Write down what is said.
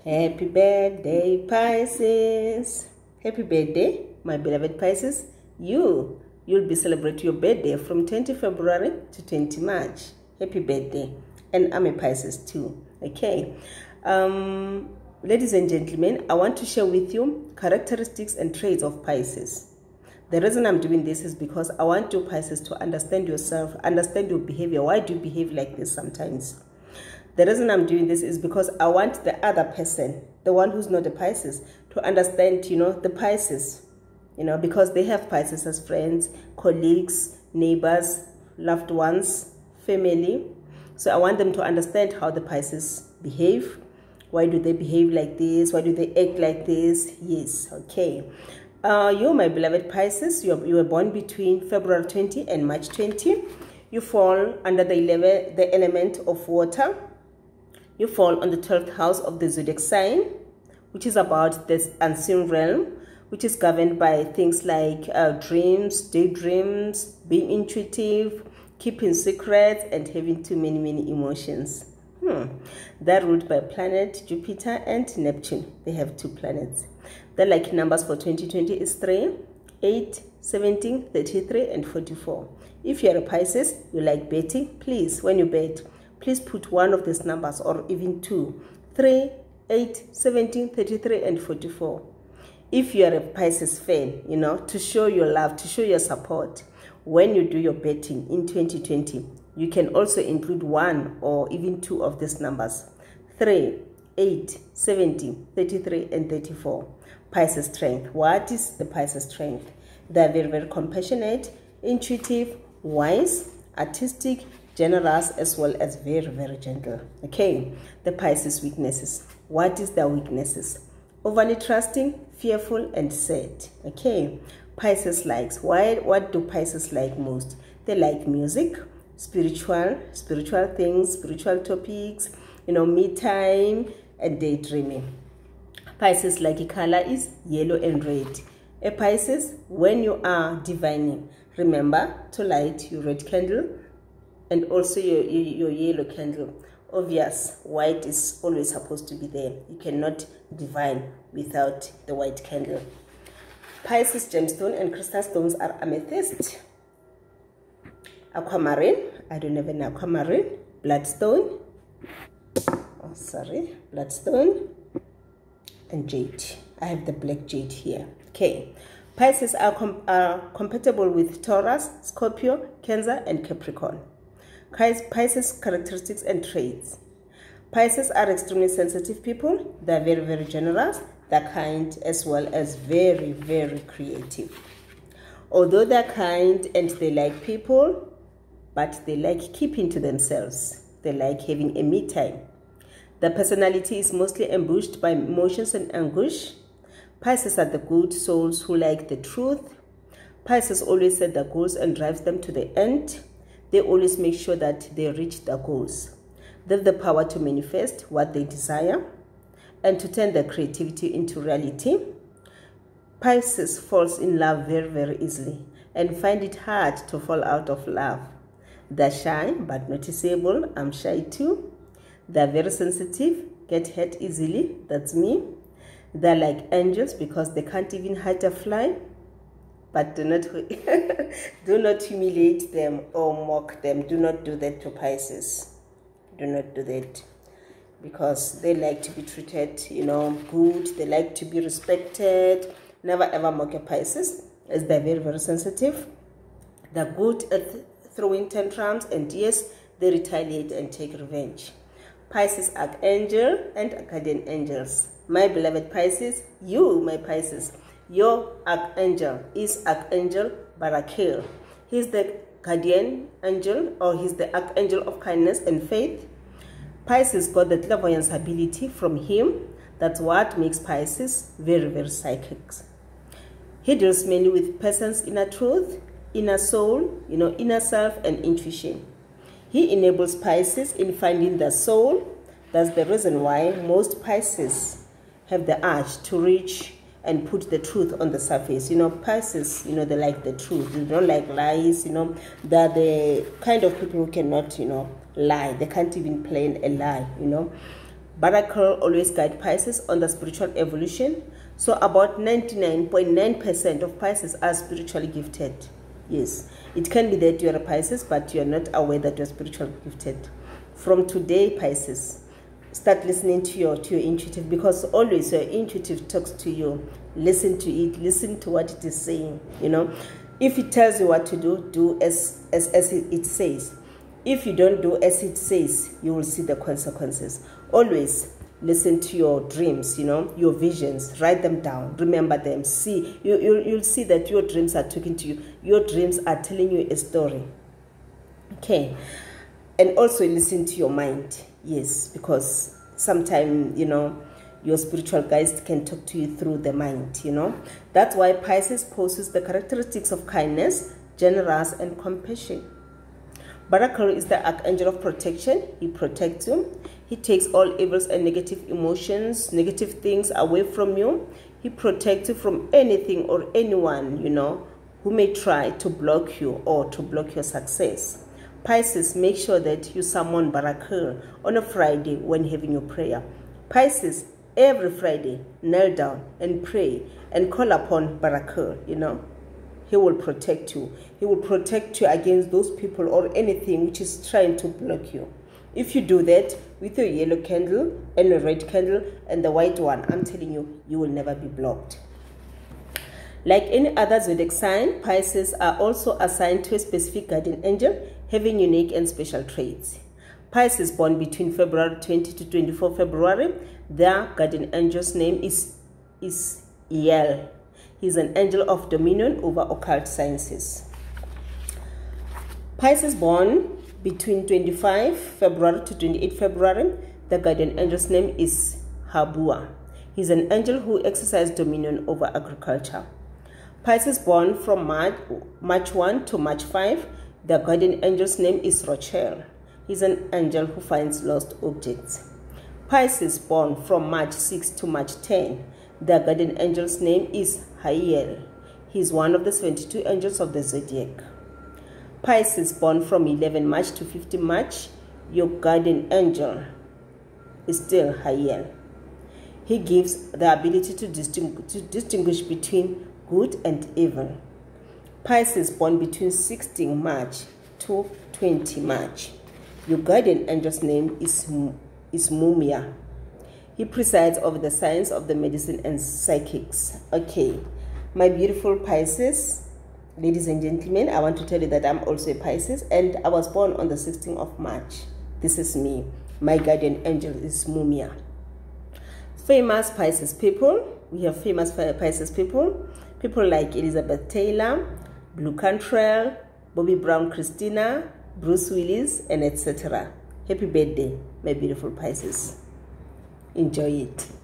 Happy birthday, Pisces. Happy birthday, my beloved Pisces. You'll be celebrating your birthday from 20 February to 20 March. Happy birthday. And I'm a Pisces too. Okay. Ladies and gentlemen, I want to share with you characteristics and traits of Pisces. The reason I'm doing this is because I want you Pisces to understand yourself, understand your behavior. Why do you behave like this sometimes? The reason I'm doing this is because I want the other person, the one who's not a Pisces, to understand, the Pisces, because they have Pisces as friends, colleagues, neighbors, loved ones, family. So I want them to understand how the Pisces behave. Why do they behave like this? Why do they act like this? Yes, okay. You, my beloved Pisces, you were born between February 20 and March 20. You fall under the element of water. You fall on the 12th house of the zodiac sign, which is about this unseen realm, which is governed by things like dreams, daydreams, being intuitive, keeping secrets, and having too many emotions. They're ruled by planet Jupiter and Neptune. They have 2 planets. The lucky numbers for 2020 is 3, 8, 17, 33, and 44. If you're a Pisces, you like betting, please, when you bet, please put one of these numbers or even 2. 3, 8, 17, 33, and 44. If you are a Pisces fan, to show your love, to show your support, when you do your betting in 2020, you can also include 1 or even 2 of these numbers. 3, 8, 17, 33, and 34. Pisces strength. What is the Pisces strength? They are very compassionate, intuitive, wise, artistic, generous, as well as very gentle. Okay, the Pisces weaknesses. What is their weaknesses? Overly trusting, fearful, and sad. Okay, Pisces likes. What do Pisces like most? They like music, spiritual things, spiritual topics, me time, and daydreaming. Pisces lucky color is yellow and red. A Pisces, when you are divining, remember to light your red candle and also your yellow candle. Obvious, white is always supposed to be there. You cannot divine without the white candle. Pisces gemstone and crystal stones are amethyst, aquamarine, I don't have an aquamarine, bloodstone, bloodstone, and jade. I have the black jade here. Okay, Pisces are compatible with Taurus, Scorpio, Cancer, and Capricorn. Pisces characteristics and traits. Pisces are extremely sensitive people. They are very generous. They're kind, as well as very creative. Although they're kind and they like people, but they like keeping to themselves. They like having a me time. Their personality is mostly ambushed by emotions and anguish. Pisces are the good souls who like the truth. Pisces always set their goals and drives them to the end. They always make sure that they reach their goals. They have the power to manifest what they desire and to turn their creativity into reality. Pisces falls in love very easily and find it hard to fall out of love. They're shy but noticeable. I'm shy too. They're very sensitive, get hurt easily. That's me. They're like angels because they can't even hurt a fly. But do not humiliate them or mock them. Do not do that to Pisces. Do not do that. Because they like to be treated, good. They like to be respected. Never ever mock a Pisces, as they're very sensitive. They're good at throwing tantrums, and yes, they retaliate and take revenge. Pisces archangel and guardian angels. My beloved Pisces, you, my Pisces, your archangel is Archangel Barakel. He's the guardian angel, or he's the archangel of kindness and faith. Pisces got the clairvoyance ability from him. That's what makes Pisces very psychic. He deals mainly with person's inner truth, inner soul, inner self, and intuition. He enables Pisces in finding their soul. That's the reason why most Pisces have the urge to reach and put the truth on the surface. Pisces, they like the truth. They don't like lies. They're the kind of people who cannot, lie. They can't even plan a lie. Barakel always guide Pisces on the spiritual evolution. So about 99.9% of Pisces are spiritually gifted. Yes, it can be that you are a Pisces, but you are not aware that you are spiritually gifted. From today, Pisces, start listening to your intuitive, because always your intuitive talks to you. Listen to it. Listen to what it is saying. You know, if it tells you what to do, do as it says. If you don't do as it says, you will see the consequences. Always listen to your dreams, you know, your visions. Write them down. Remember them. See, you'll see that your dreams are talking to you. Your dreams are telling you a story. Okay. And also listen to your mind. Yes, because sometimes, you know, your spiritual guides can talk to you through the mind, you know. That's why Pisces possesses the characteristics of kindness, generous, and compassion. Barakel is the archangel of protection. He protects you. He takes all evils and negative emotions, negative things away from you. He protects you from anything or anyone, you know, who may try to block you or to block your success. Pisces, make sure that you summon Barakel on a Friday when having your prayer. Pisces, every Friday, kneel down and pray and call upon Barakel, you know. He will protect you. He will protect you against those people or anything which is trying to block you. If you do that with a yellow candle and a red candle and the white one, I'm telling you, you will never be blocked. Like any other zodiac sign, Pisces are also assigned to a specific guardian angel having unique and special traits. Pisces born between February 20 to 24 February, their guardian angel's name is Iyal. He's an angel of dominion over occult sciences. Pisces born between 25 February to 28 February, the guardian angel's name is Habua. He's an angel who exercises dominion over agriculture. Pisces born from March 1 to March 5, the guardian angel's name is Rochelle. He's an angel who finds lost objects. Pisces born from March 6 to March 10, the guardian angel's name is Hayel. He is one of the 72 angels of the zodiac. Pisces born from 11 March to 15 March, your guardian angel is still Hayel. He gives the ability to distinguish between good and evil. Pisces born between 16 March to 20 March, your guardian angel's name is Mumia. He presides over the science of the medicine and psychics. Okay, my beautiful Pisces, ladies and gentlemen, I want to tell you that I'm also a Pisces and I was born on the 16th of March. This is me. My guardian angel is Mumia. Famous Pisces people. We have famous Pisces people. People like Elizabeth Taylor, Blue Cantrell, Bobby Brown Christina, Bruce Willis, and etc. Happy birthday, my beautiful Pisces. Enjoy it.